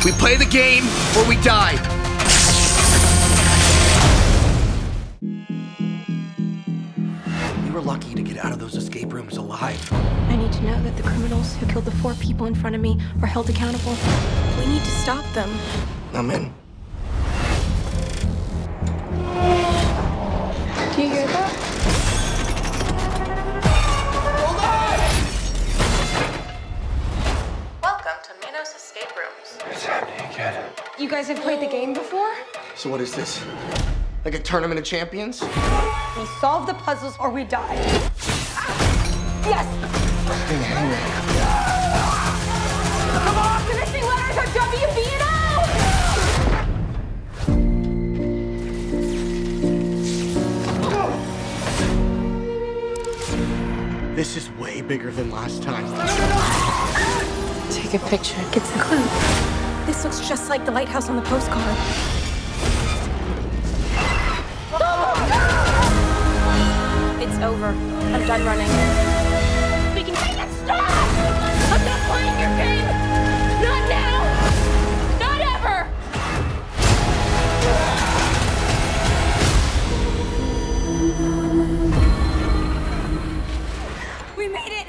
We play the game or we die. We were lucky to get out of those escape rooms alive. I need to know that the criminals who killed the 4 people in front of me are held accountable. We need to stop them. I'm in. Do you hear that? Welcome to Minos Escape Rooms. It's happening again. You guys have played the game before? So what is this? Like a tournament of champions? We solve the puzzles or we die. Yes! Come on! The missing letters are WB and O! This is way bigger than last time. Take a picture. Gets the clue. This looks just like the lighthouse on the postcard. It's over. I'm done running. We can make it stop! I'm not playing your game! Not now! Not ever! We made it!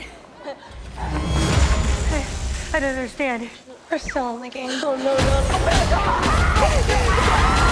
I don't understand. We're still in the game. Oh, no.